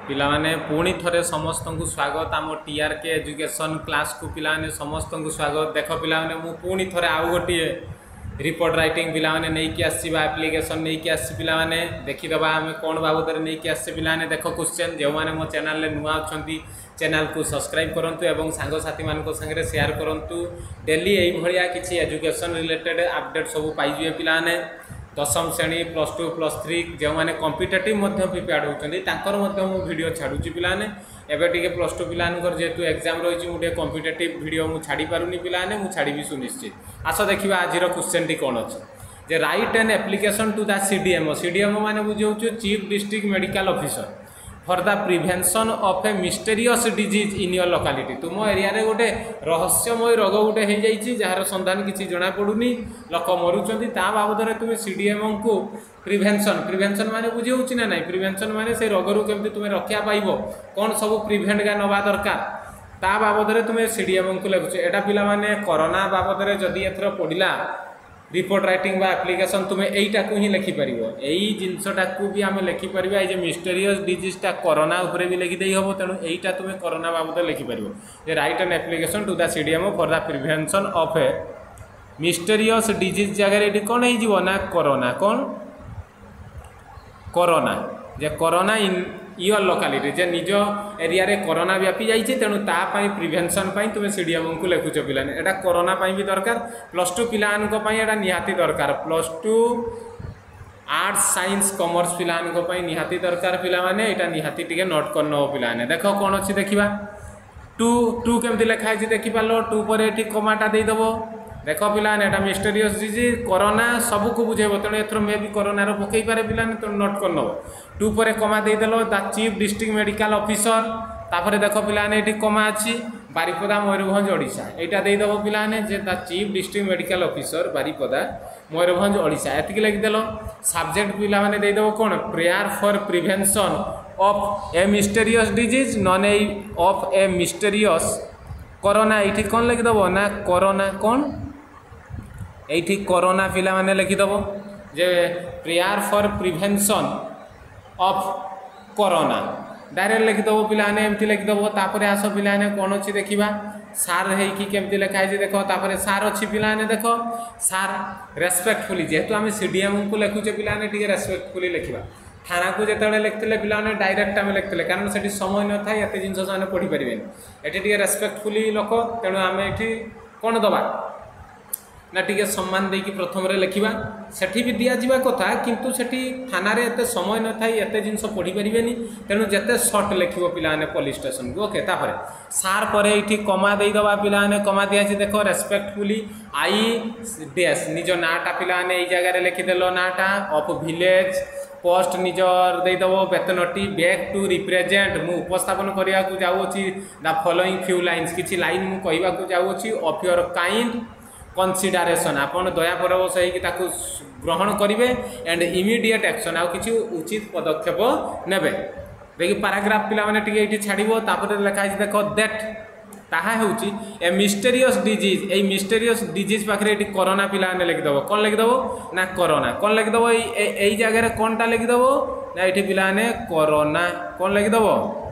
पिला माने पुणी थरे समस्त को स्वागत आम टीआरके एजुकेशन क्लास को पिला माने समस्त को स्वागत। देख पिला माने मु पुणी थरे आउ गोटे रिपोर्ट राइटिंग पिला माने नहीं कि आसीबा एप्लिकेशन नहीं कि आसी पिला माने देखिदबा आम कौन बाबद नहीं कि आसी पिला माने देख क्वेश्चन जो माने मो चैनल रे नुआ अछंती चैनल को सब्सक्राइब करंतु एवं सांग साथी मानको संगे शेयर करंतु। डेली एई भलिया किछि एजुकेशन रिलेटेड अपडेट सब पाई जिवे पिला माने दशम श्रेणी +2 +3 जो मैंने कॉम्पिटिटिव प्रिपेयर होती वीडियो छाड़ुची पाने एवं टे +2 पिलानकर जेहेतु एग्जाम रही मुझे कॉम्पिटिटिव वीडियो मुझे छाड़ी पारूनी पाने मुझे छाड़ी सुनिश्चित। आस देखा आज क्वेश्चन टी कौन अच्छे जे write an application to the CDMO माने बुझे chief district medical officer for the prevention of a mysterious disease in your locality. तुम एरिया रे गोटे रहस्यमय रोग गोटे हो जाइए जार संधान किसी जना पड़ूनी लोक मरुंच बाबद तुम सीडीएमओ को प्रिवेंशन माने बुझे होची ना नहीं प्रिवेंशन माने से रोग रु केमती तुम रक्षा पाइब कौन सब प्रिभेंट का नवा दरकार ता बाबद तुम सीडीएमओ को लिखुच। एटा पिला माने कोरोना बाबद जदि एथर पड़ा रिपोर्ट राइटिंग बा एप्लिकेशन तुम यहीटा को ही लिखिपर यही जिनसटा को भी आम लिखिपर ये मिस्टेरियस डिजीजटा कोरोना उपरे भी लिखिदे हम तेणु यहीटा तुम कोरोना बाबद लिखिपर जे write an application to the CDMO for the prevention of a mysterious disease जगह ये कौन हो ना कोरोना कौन कोरोना जे कोरोना इन योर लोकालिटी जे निज एरिया रे कोरोना व्यापी जाइए तेणु तापाई प्रिवेंशन तुम सीडीएमओ को लिखुच पिलाने एटा कोरोना भी दरकार +2 पिलानों निहाती दरकार +2 आर्ट्स साइंस कॉमर्स पिलानों निहाती दरकार पिला माने एटा निहाती टिके नोट कर नब पिलाने। देख कौन अच्छी देखा टू केमती लिखाई देखिपार 2 पर ये कमाटा देदेव देख पिलाने एटा मिस्टेरियस डिजीज कोरोना सब को बुझेब तेणु एथर मे भी कोरोनार पकई पारे पिलाने तेणु नोट कर नब 2 पर कमा देदेल the chief district medical officer तापर देख पिलाने ये कमा अच्छी बारिपदा मयूरभंज ओडिशा यहाँ देदेव पिलाने जे the chief district medical officer Baripada Mayurbhanj Odisha एतिक लिखिदेल। सब्जेक्ट पिला माने देदेव कौन prayer for prevention of a mysterious disease नॉन a of a mysterious corona ये कौन लिखिदेव ना कोरोना कौन ये कोरोना पिला माने लिखिदेव जे prayer for prevention of corona direct लिखिदेव पिलाने एमती लिखिदेव। तापर आस पिलाने कौन अच्छी देखा सार होमती लिखाई देख तापर सार अच्छी पिलाने देख सार रेस्पेक्टफुली जेहेतु आम सीडीएमओ को लिखुचे पिलाने टी रेस्पेक्टफुली लिखा थाना को जिते लिखते पिलाने डायरेक्ट आम लिखते कारण से समय न था ये जिन से पढ़ी पारे ये रेस्पेक्टफुली लोक तेणु आम ये कौन दबा ना टी सम्मान देकी प्रथम लिखा सेठी भी दिज्वा कथा किंतु सेठी थाना रे एते समय न था ये जिन पढ़ी पारे तेणु जिते सर्ट लिख पिलाने पुलिस स्टेशन को ओके तापर सार पर ये कमा देदेवा पिलाने कमा दिखाई देख रेस्पेक्टफुली आई डेस निज नाटा पिलाने यही जगह लिखिदेल नाटा ऑफ विलेज पोस्ट निजर देदेव वेतनटी बैक टू रिप्रेजेंट मु उपस्थापन करने को जाऊँगी द फॉलोइंग फ्यू लाइन्स किसी लाइन मु कहवाक जाऊँगी ऑफ योर काइंड कंसीडरेशन आपन दया परवश होगी ग्रहण करेंगे एंड इमिडिएट एक्शन आ कि उचित पदक्षेप नेबे देखिए पैराग्राफ पिला माने टिके ये छाड़ो तापर लिखाई देख दैट ताहा होची a mysterious disease a mysterious disease पाखे ये कोरोना पिला लिखिदेव कौन लिखिदेव ना कोरोना कौन लिखिदेव यही जगह कौनटा लिखिदेव ना ये पिलाने कोरोना कौन लिखिदेव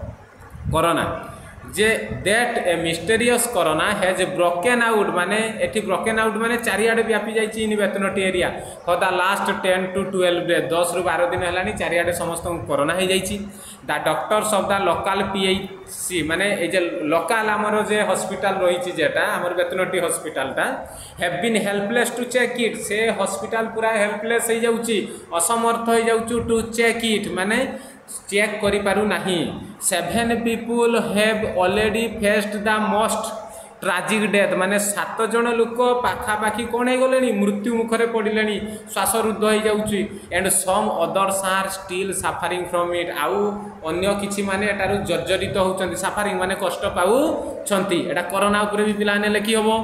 कोरोना जे that a mysterious corona has broken out माने एटी ब्रोकन आउट माने चारिआडे व्यापी जाइए इन वेतनटी area for the last 10 to 12 days 10 ରୁ 12 दिन है चारिआडे समस्त कोरोना हो जाइए the doctors of the local PHC माने ये लोकल आमर जे हॉस्पिटल रही जेटा आमर वेतनटी हॉस्पिटलटा have been helpless to check it से हॉस्पिटल पूरा हेल्पलेस हो जाउची असमर्थ हो जाउची टू चेक इट माने चेक करि पारु नाही 7 people have already faced the most tragic death माने 7 जन लोक पाखापाखि कौन हो गले मृत्यु मुखरे पड़े श्वासरुद्ध हो जाउची and some others are still suffering from it आउ अन्य किछि माने एटारु जर्जरित होउचंती सफरिंग माने कष्ट पाउछंती एटा कोरोना उपरे भी पिलाने लिखि हबो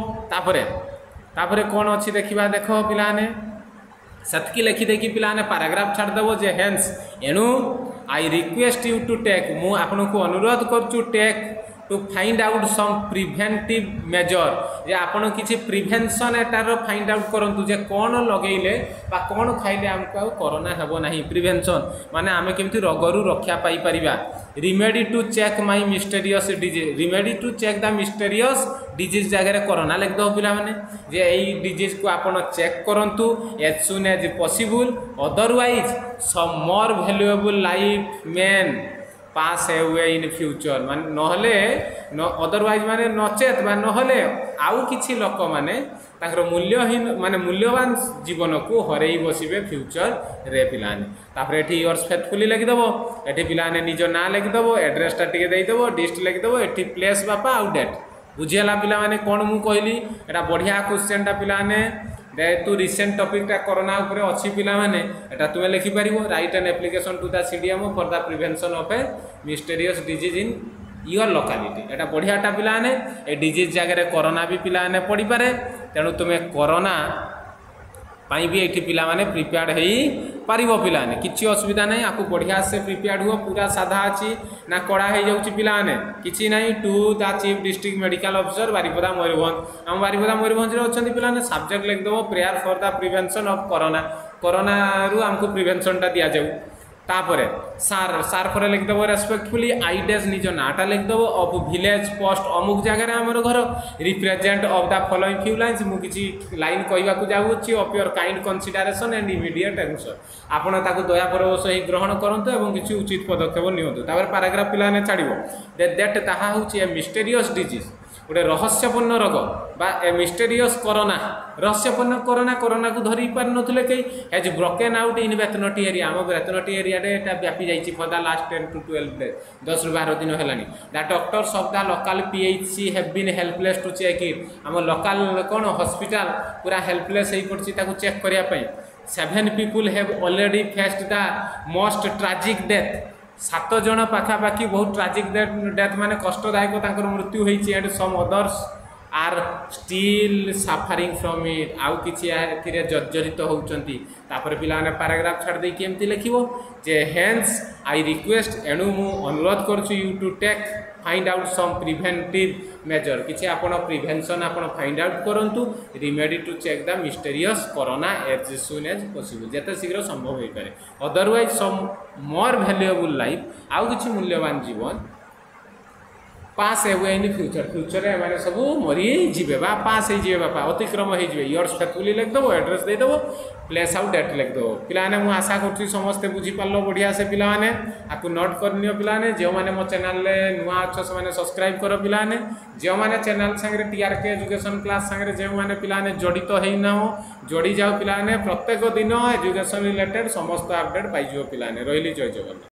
तापरे कौन अच्छी देखा देख पिलाने सतकी लिखि देखी पिलाने पैराग्राफ छाड़देव जे हेन्स एणु I request you to take मु आपन को अनुरोध करछु take to find out some preventive measure जे आपण किसी प्रिभेंशन एटार फाइंड आउट करंतु जे कौन लगेले बा कौन खाइले हमको कोरोना हेबो नाही प्रिभेंशन माने आमे केमती रोगरु रक्षा पाई परिबा remedy to check my mysterious disease remedy to check the mysterious disease जगह कोरोना लिख दो पिला माने जे एई डिजीज को आपण चेक करंतु as soon as possible otherwise some more valuable life man pass away in future मान नहले अदरवाइज माने नचेत बा नहले आउ किछि लोक माने ताकर मूल्यहीन माने मूल्यवान जीवन को हरई बसिबे फ्यूचर रे पिलाने तापर एठी योर्स फेथफुली लिख दबो एठी पिलाने निज ना लिख दबो एड्रेस टा टिके देई दबो डिस्ट लिख दबो एठी प्लेस बापा आउ डेट बुझियला पिला माने कोन मु कहली एटा बढ़िया क्वेश्चन टा पिला माने तू रिसेंट टॉपिक टा कोरोना ऊपर अच्छी पिला माने एटा तुमे लिखि परिबो write an application to the CDMO for the prevention of a mysterious disease in your locality एटा बढ़िया टा पिला माने ए डिजीज जगह कोरोना भी पिला माने पड़ी पारे तेणु तुमे कोरोना पाई भी एठी पिला माने प्रिपेयर्ड हेई पारिबो पिला माने किछि असुविधा नै आपको बढ़िया से प्रिपेयर्ड हुओ पूरा साधा अछि ना कड़ा हे जाउछि पिला माने किछि नै to the chief district medical officer Baripada Mayurbhanj हम बारिपदा मयूरभंज रे अछंती पिला माने सब्जेक्ट लिख दबो prayer for the prevention of corona corona रु हमको प्रिवेंशन टा दिया जाउ तापरे सार सार पर लिख दबो रेस्पेक्टफुली आईडेस निज नाटा लिख दबो ऑफ विलेज पोस्ट अमुक जगह रे हमर घर represent of the following few lines मु किछि लाइन कहबा को जाउछि of your kind consideration and immediate answer आपण ताको दया परवश ही ग्रहण करंतु एवं किछि उचित पदक्षेप नियंतु तापर पैराग्राफ पिलाने छाड़िबो दैट ताहा होछि ए मिस्टीरियस डिजीज गोटे रहस्यपूर्ण रोग बा ए मिस्टीरियस कोरोना रहस्यपूर्ण कोरोना कोरोना को धरी पार नथिले कई हैज ब्रोकन आउट इन बेतनटी एरिया हम बेतनटी एरिया रे एटा व्यापी जाईछि for the last 10 to 12 days 10 ରୁ 12 दिन हेलानी the doctors of the local PHC have been helpless to check it हम लोकल कोन हॉस्पिटल पूरा हेल्पलेस हेई पड़छि ताको चेक करिया पई 7 people have already faced the most tragic death 7 जन पाखापाखि बहुत ट्राजिक डेथ माने कष्टदायक तांकर मृत्यु होईछि and some others are still suffering from it आउ किछि एथिरे जर्जरित होउचंती तापर पिला माने पैराग्राफ छाड़ दे केमती लिखिबो जे हेंस आई रिक्वेस्ट एणु मु अनुरोध करछु you to take find out some preventive measure किछि आपण प्रिवेंशन आपण फाइंड आउट करंतु remedy to check the mysterious corona as soon as possible जते शीघ्र संभव होई पारे otherwise some more valuable life आउ किछि मूल्यवान जीवन pass away in future future माने सब मरी जीवे बा पास हो जीवे बापा अतिक्रम हो जीवे योर्स फेथफुली लिख दबो एड्रेस दे दबो प्लेस आउट डेट लिख दबो पिला ने मु आशा करछि समस्त बुझी पालो बढ़िया से पिला माने आपको नोट करनियो पिला ने जे माने मो चैनल ले नुवा अच्छ से माने सब्सक्राइब करो पिला ने जे माने चैनल संगे टीआरके एजुकेशन क्लास संगे जे माने पिला ने जडित हेइ ना हो जोड़ी जाओ पिला ने प्रत्येक दिन एजुकेशन रिलेटेड समस्त अपडेट पाइ जिवो पिला ने रहिली जय जगन्नाथ।